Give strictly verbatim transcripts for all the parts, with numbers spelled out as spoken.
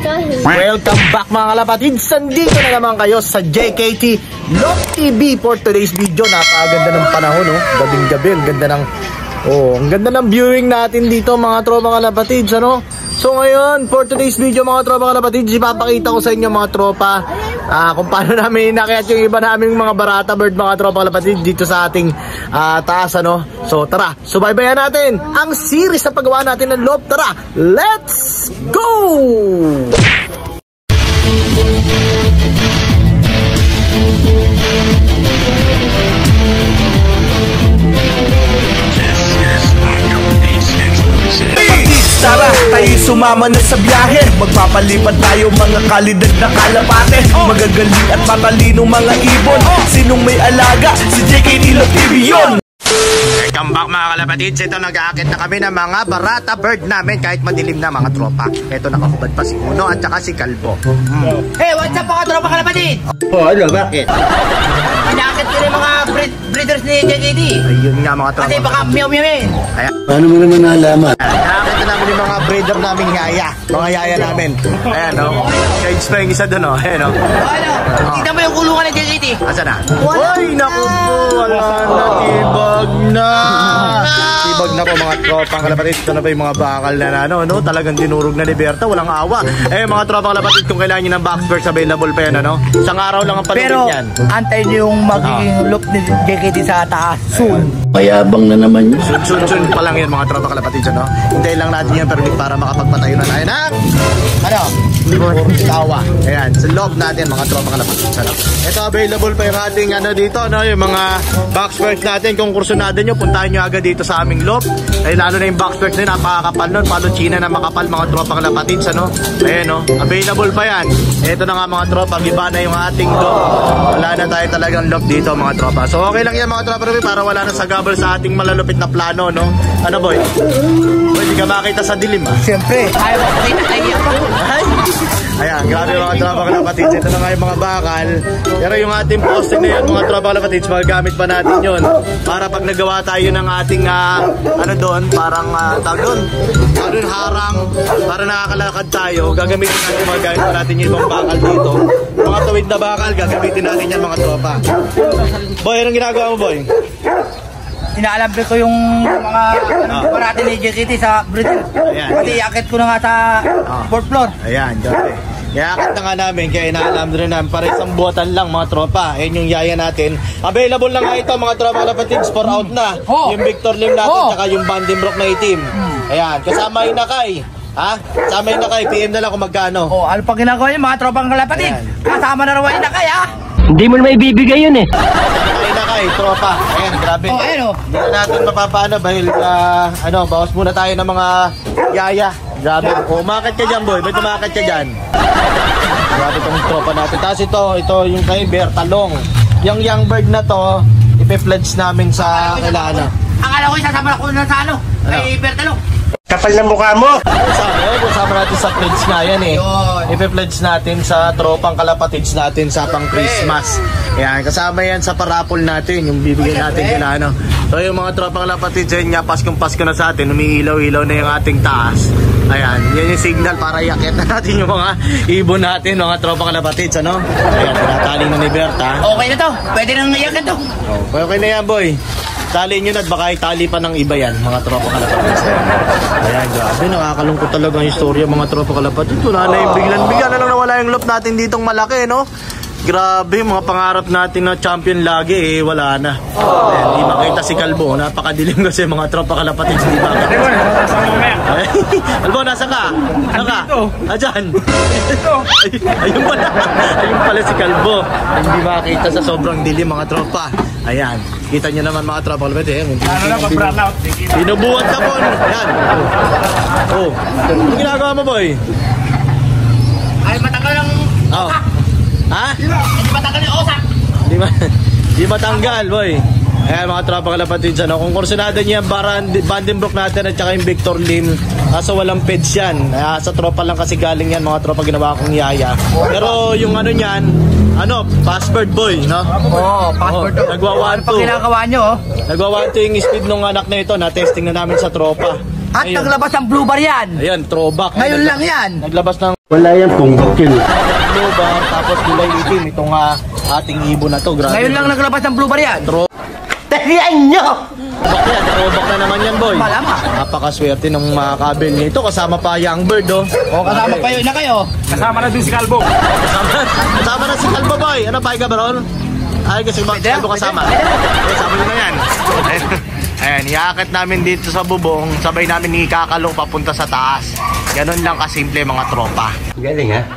Welcome back mga kalapatids. Sandito na naman kayo sa J K T Love T V for today's video. Napakaganda ng panahon, oh. Gabing gabi, ang ganda ng oh, ang ganda ng viewing natin dito mga tropa kalapatids, ano? So ngayon, for today's video mga tropa kalapatids, ipapakita ko sa inyo mga tropa uh, kung paano namin inakyat yung iba naming mga barata bird mga tropa kalapatids dito sa ating uh, taas, ano? So tara, subaybayan natin ang series na paggawa natin ng loob. Tara, let's go! Tara, tayo sumama na sa biyahe. Magpapalipad tayo mga kalidad na kalapate. Magagaling at matalinong mga ibon. Sinong may alaga? Si J K T Love T V yun. Welcome back mga kalapatids. Ito, nag-aakit na kami ng mga barata bird namin kahit madilim na mga tropa. Ito, nakahubad pa si Uno at saka si Kalbo. hmm. Hey, what's up mga tropa kalapatid? Oh, ano, bakit? Inaakit ko rin mga breed breeders ni J K T. Ayun nga mga tropa. Kasi baka meow-meow yun. Kaya, paano mo naman nalaman? nakakita namin yung mga breeder namin yaya. Mga yaya namin. Ayan, no? Change pa yung isa doon, no? Ayan, no? Ano? Tignan mo yung kulungan ni J K T. Asa na? Uy, naku po. Wala na. Tibag na. Tibag na po mga tropang kalapatid. Ito na ba yung mga bakal na ano, no? Talagang dinurog na ni Berta. Walang awa. Eh, mga tropang kalapatid, kung kailangan nyo ng boxbirds, available pa yan, ano? Isang araw lang ang palupit Pero, yan. antay niyo yung magiging look ni J K T sa taas. Soon. Mayabang na naman yun. Sun-sun pa lang yan mga tropang kalapatid, ano? Hintayin lang natin yung permit para makapagpatayo na tayo na. Ano? Tawa. Ayan, sa loob natin mga tropa kalapatid. Ito, available pa yung ating ano dito, no? Yung mga boxworks natin. Kung kursunado nyo, puntahan nyo agad dito sa aming loob. Ay, lalo na yung boxworks na napakakapal nun. Palo China na makapal mga tropa kalapatid, ano? Ayan, no? Available pa yan. Ito na nga mga tropa, giba na yung ating loob. Wala na tayo talagang loob dito mga tropa. So okay lang yan mga tropa para wala na sagabal sa ating malalupit na plano, no? Ano boy? Pwede ka makita sa dilim, ah? Siyempre, ayaw ko kita kaya pa. Ay! Ayan, grabe mga tropa kalapatids. Ito na nga yung mga bakal. Pero yung ating posting na yun, mga tropa kalapatids, magagamit pa natin yun para pag nagawa tayo ng ating uh, ano doon, parang uh, tawag doon, tawag doon harang, para nakakalakad tayo, gagamitin natin, magagamit pa natin yung ibang bakal dito. Mga tuwid na bakal, gagamitin natin yan mga tropa. Boy, anong ginagawa mo, boy? Inaalampi ko yung mga ano, oh. parati ni J K T sa breeder. Ayan. Pati iakit ko na nga sa Oh. fourth floor. Ayan, grabe. Iakit na nga namin, kaya inaalam rin namin para isang buwatan lang mga tropa. Ayan yung yaya natin. Available lang nga ito mga tropa kalapatids, for out na. Oh. Yung Victor Lim natin, Oh. tsaka yung Vandenbroek na itim. Hmm. Ayan, kasama yung Nakay. Ha? Kasama yung Nakay, P M na lang kung magkano. Oh, ano pa ginagawa niyo mga tropang kalapatid? Ayan. Kasama na raw na kaya. Hindi mo na may bibigay yun eh. Nakay, Nakay, tropa. Ayan, grabe. Oh, ayan oh. Hindi na natin mapapaano dahil, uh, ano, bawas muna tayo ng mga yaya. Grabe. O, umakit ka dyan, boy. Ba't umakit ka dyan? Grabe itong tropa natin. Tapos ito, ito yung kay Bertalong. Yung young bird na to, ipe-pledge namin sa kailangan. Akala ko isasama na ko na sa ano, kay Bertalong. Kapal ng mukha mo. Kasama, eh, kasama natin sa pledge nga yan eh. Ipe-pledge natin sa tropang kalapatids natin sa pang Christmas. Yan, kasama yan sa parapol natin, yung bibigyan natin kila ano. So yung mga tropang kalapatids, yun nga, Paskong Pasko na sa atin, umiilaw-ilaw na yung ating taas. Ayan, yan yung signal para iakit na natin yung mga ibon natin, mga tropang kalapatids, ano? Ayan, tinataling na ni Berta. Okay na to, pwede nang iakit to. Oh, okay na yan, boy. Tali nyo na at baka itali pa ng iba yan, mga tropa kalapatids. Ayan, grabe, nakakalungkot talaga ang istorya mga tropa kalapatids. Wala na yung biglan-biglan na lang nawala yung loop natin ditong malaki, no? Grabe, mga pangarap natin na champion lagi, eh, wala na. Ayan, di makita si Kalbo, napakadilim kasi mga tropa kalapatids, di ba? Kalbo, nasa ka? Naka? Ayan. Ayun pala, ayun pala si Kalbo. Hindi makita sa sobrang dilim mga tropa. Ayan, kita nyo naman mga tropa kalapatids. Ano na, pag-brown out. Binubuhat na po. Ayan. Oh, ano ginagawa mo, boy? Ay, matagal lang. Oh. Ha? Hindi matagal yung osak. Di ba? Di matanggal, boy. Eh, mga tropa kalapatids, ano, kung kursunado niya yung Vandenbroek natin at saka yung Victor Lim, kaso walang peds yan. Uh, sa tropa lang kasi galing yan, mga tropa ginawa kong yaya. Pero yung ano niyan, ano, passport boy, no? Oo, oh, passport. Oh, nagwa one two. Ano pa ginagawa nyo, oh? Nagwa one two yung speed ng anak na ito, na testing na namin sa tropa. At Ayun. naglabas ng blue bar yan. Ayan, throwback. Ngayon Nagla- lang yan. Naglabas ng Wala yan, punggok yun. blue bar, tapos kulay itim. Itong uh, ating ibon na to. Grabe. Ngayon lang naglabas ng blue bar yan. Throwback Tarihan nyo! yan. Throwback na naman yan, boy. Malama. Napakaswerte ng mga kabel nito. Kasama pa Young Bird, oh. O, kasama pa yun na kayo. Kasama, kasama na si Kalbo, boy. Ano pa, Gabarol? Ay, kasi ba, Pwede, Kalbo kasama. pwede, Kasama nyo na yan. Ayan, iakit namin dito sa bubong. Sabay namin ikakalong papunta sa taas. Ganon lang kasimple, mga tropa. Galing ha?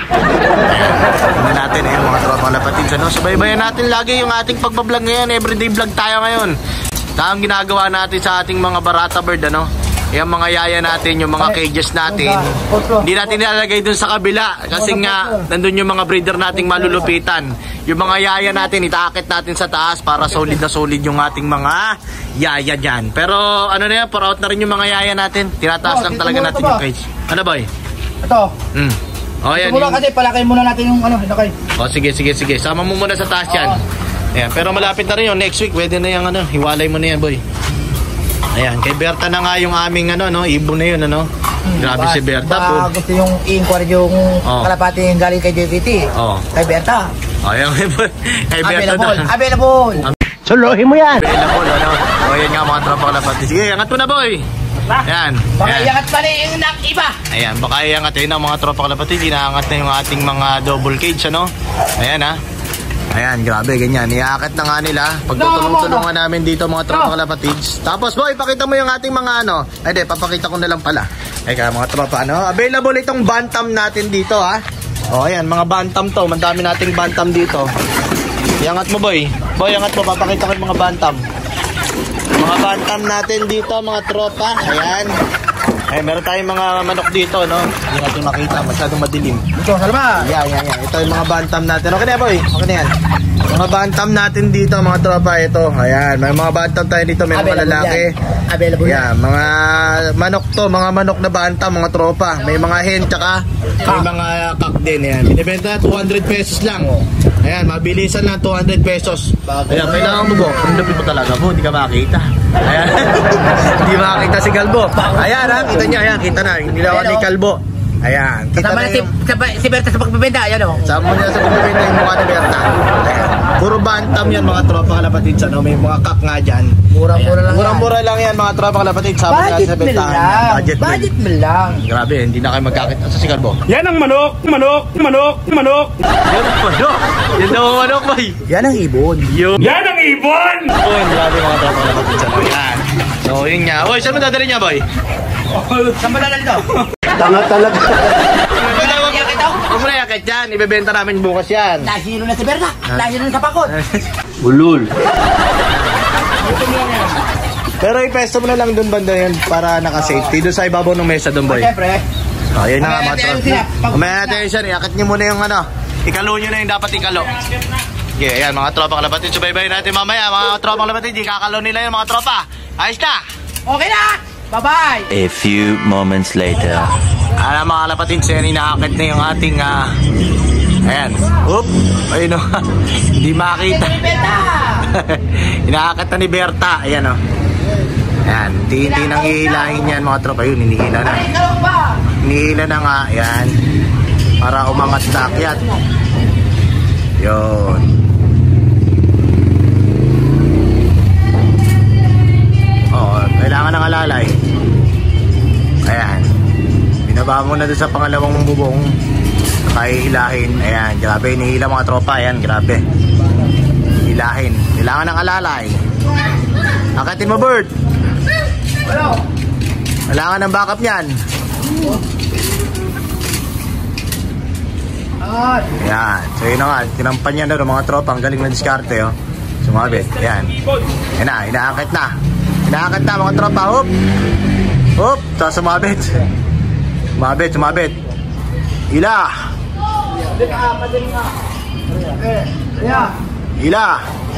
Ano natin eh, mga tropa lapatid. Ano? Subaybayan natin lagi yung ating pagbablog ngayon. Everyday vlog tayo ngayon. Ang ginagawa natin sa ating mga barata bird, ano? Yung mga yaya natin, yung mga cages natin, hindi natin nilalagay dun sa kabila kasi nga nandun yung mga breeder nating malulupitan. Yung mga yaya natin, itaakit natin sa taas para solid na solid yung ating mga yaya dyan. Pero ano na yan, pour out na rin yung mga yaya natin. Tinataas lang talaga natin yung cage. Ano boy? Ito. Hmm. O yan. Ito muna kasi palakay muna natin yung ano, hinakay. O sige, sige, sige. Sama mo muna sa taas yan. Ayan, pero malapit na rin yun. Next week, pwede na yung ano, hiwalay mo na yan boy. Ayan, kay Berta na nga yung aming ano, no, ibon na yun, ano. Grabe si Berta po. Ba, gusto yung i-inquire yung Oh. kalapati yung galing kay J K T. Oh. Kay Berta. Ayan, kay Berta Available. na. Available. Suluhin mo yan! Available, ano. O, yan nga mga tropa kalapati. Sige, angat mo na, boy. Ayan. Baka Ayan. iangat pa rin yung nak- iba. Ayan, baka iangat yun ang mga tropa kalapati. Inaangat na yung ating mga double cage, ano. Ayan, ha. Ayan, grabe, ganyan. Iakit na nga nila. Pagtutulong-tulungan namin dito mga tropa kalapatids. Tapos, boy, pakita mo yung ating mga ano. Ay, di, papakita ko na lang pala. Eka, mga tropa, ano. Available itong bantam natin dito, ha. O, ayan, mga bantam to. Mandami nating bantam dito. Iangat mo, boy. Boy, iangat mo. Papakita ko yung mga bantam. Mga bantam natin dito, mga tropa. Ayan. Eh, meron tayong mga manok dito, no? Hindi natin makita. Masyadong madilim. Ito, salma. Yan, yan, yan. Ito yung mga bantam natin. Okay na, boy. Okay na yan. Mga bantam natin dito, mga tropa. Ito. Ayan. May mga bantam tayo dito. May mga Available lalaki. yan. Available Yan. Mga manok to. Mga manok na bantam, mga tropa. May mga hen, tsaka may mga kak din. Ayan. Binibenta na two hundred pesos lang. Ayan. Mabilisan lang two hundred pesos. Ayan. Kailangan mo, bo. Ang lupit mo talaga, bo. Hindi ka makita. Ayan. Hindi makita si Kalbo. Ayan, ha. Kita niya. Ayan. Kita na. Hindi lang ni Kalbo. Ayan. Kita Kasama na na si, yung... si, si Berta sa pagbibenta. Ayan o. Sama niya sa pagbibenta yung mukha ni Berta. Ayan. Puro bantam yan mga tropa kalapatid. Ano? May mga kak nga dyan. Murang-mura lang yan. Murang-mura lang yan mga tropa kalapatid. Sama niya Budget sa meal bentahan. lang. Budget meal. Budget meal lang. Grabe, hindi na kayo magkakit. Asa si Kalbo? Yan ang manok, manok, manok, manok. Yan ang manok. Yan daw ang manok, boy. Yan ang ibon. Yun. Yan ang ibon! Oh, grabe mga tropa kalapatid. Ano yan? So, yun nga. Boy, saan mo dadali niya, boy? Saan ba lalal ito? Tanga talaga. Iyak ito? Huwag mo na yakit yan. Ibebenta namin bukas yan. Nahilo na si Berta. Nahilo na sa pakot. Ulul. Pero ipesto mo na lang dun banda yun para naka-safety. Doon sa ibabaw ng mesa dun, boy. Siyempre. Oh, yun na nga mga Mamaya natin tropa. siya. Pag- Mamaya natin siya. Iakit niyo muna yung ano. Ikalo nyo na yung dapat ikalo. Okay, ayan mga tropa kalapatid. Subaybayin natin mamaya mga tropa kalapatid. Ikakalo nila yung mga tropa. Ayos na! Okay na. Bye-bye. A few moments later. Alam mga kalapatid, siya inaakit na yung ating uh, ayan. Oop! Ayun o. Hindi makita. Berta. Inaakit na ni Berta. Ayan o. Ayan. Tinti nang hihilahin yan mga tropa. Yun, hinihila na. Ay, ikaw ba? Hinihila na nga. Ayan. Para umangat sa akyat. Yun. Oo, kailangan ng alalay. Ayan. Binaba mo na doon sa pangalawang bubong. Nakahihilahin. Ayan, grabe. Hinihila mga tropa. Ayan, grabe. Hilahin. Kailangan ng alalay. Akatin mo, bird. Kailangan ng backup niyan. Ayan. So yun na nga. Tinampan niya na mga tropa. Ang galing na diskarte. Oh. Sumabit. Ayan. Ayan na. Inaakit na. Inaakit na mga tropa. Hop. Hop. So sumabit. Sumabit. Sumabit. Ila. Ila.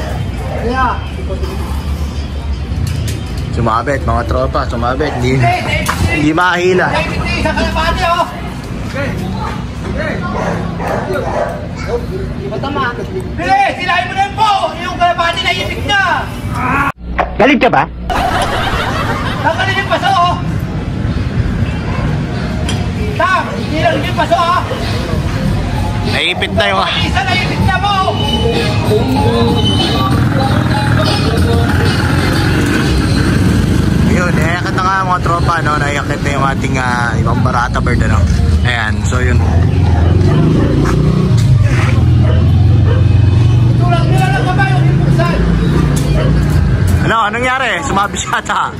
Sumabit mga tropa. Sumabit. Hindi, hindi mahila. Isang kalapati oh. Matama. Bilis, silahin mo na yun po. Yung kalapati na ibig na. Galit ka ba? Tanggalin yung paso oh. Hindi lang hindi paso ha. Naipit na yung... Isa na ipit na mo. Yun, naiakit na nga mga tropa, no? Naiakit na yung ating uh, ibang barata bird, ano? Ayan, so yun. Tulang nila lang kamay yung impulsan. Ano, anong nangyari? Sumabi siya ata.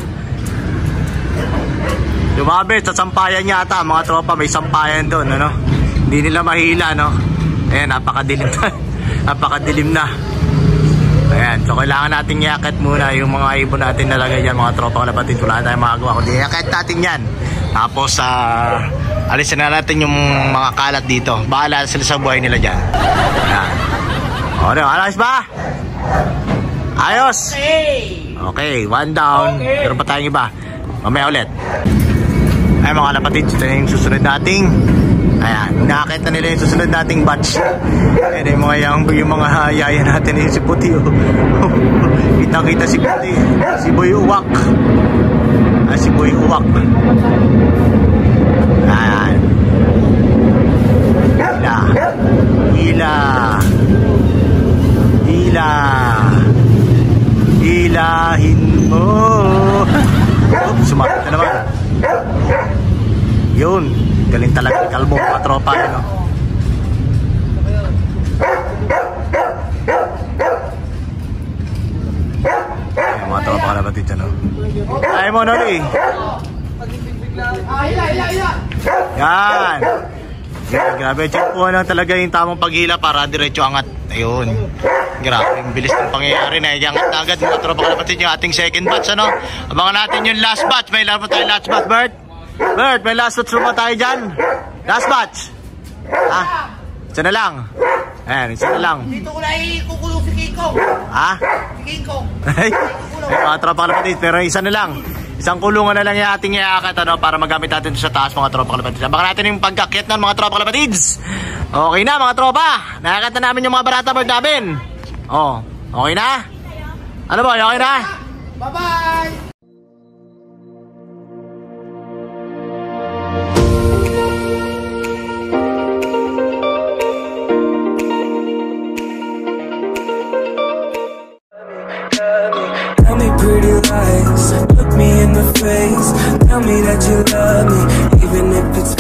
Sumabi, sa sampayan niya ata, mga tropa, may sampayan doon, ano? Hindi nila mahila, no? Ayan, napakadilim na. Napakadilim na. Ayan, so kailangan natin iakit muna yung mga ibon natin nalagay dyan, mga tropa kalapatid. Wala tayong magagawa, kundi iakit natin yan. Tapos, uh, alisin na natin yung mga kalat dito. Bahala sila sa buhay nila dyan. Ayan. O, ano, alas ba? Ayos! Okay, one down. Pero pa tayong iba. Mamaya ulit. Ay mga kalapatid, ito yung susunod nating. Ayan, nakakita na nila yung susunod nating batch. Ayan yung mga, yung, yung mga yaya natin yung si Puti. Oh. Kita-kita si Puti. Si Boy Uwak. Ah, si Boy Uwak. Ayan. Hila. Hila. Hila. Hilahin mo. Oops, sumapit na naman. Yun. Galing talaga yung kalbo mga tropa, no? Ayan, mga tropa ka na ba dito, no? Ay mo, Noli. Yan. Yan, grabe. Check po na talaga yung tamang paghila para diretso angat. Ayun. Grabe, yung bilis ng pangyayari na iangat na agad. Mga tropa ka na yung ating second batch, ano? Abangan natin yung last batch. May laro tayo last batch, Bert. Bert, may last batch ba tayo dyan? Last batch. Ha? Isa na lang. Ayan, isa na lang. Dito ko na ikukulong si King Kong. Ha? Si King Kong. Ay, mga tropa kalapatid. Pero isa na lang. Isang kulungan na lang yung ating iaakit, ano, para magamit natin sa taas, mga tropa kalapatid. Abangan natin yung pagkakit ng mga tropa kalapatids. Okay na, mga tropa. Nakakita na namin yung mga barata bird namin. Oh, okay na? Ano ba? Okay na? Bye-bye. Tell me pretty lies, look me in the face. Tell me that you love me, even if it's